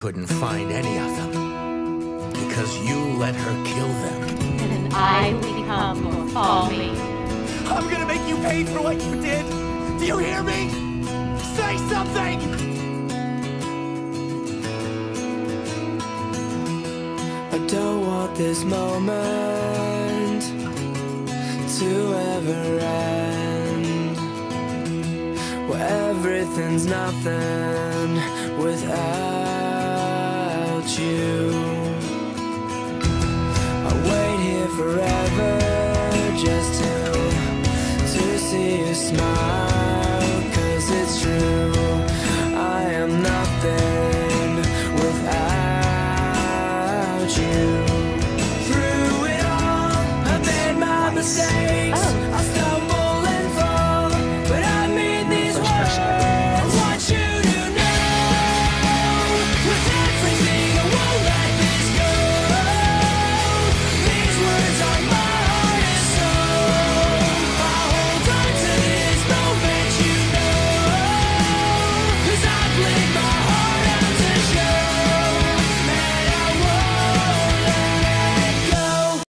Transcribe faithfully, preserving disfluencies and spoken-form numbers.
couldn't find any of them because you let her kill them. And I will become your folly. I'm gonna make you pay for what you did! Do you hear me? Say something! I don't want this moment to ever end, where everything's nothing without you.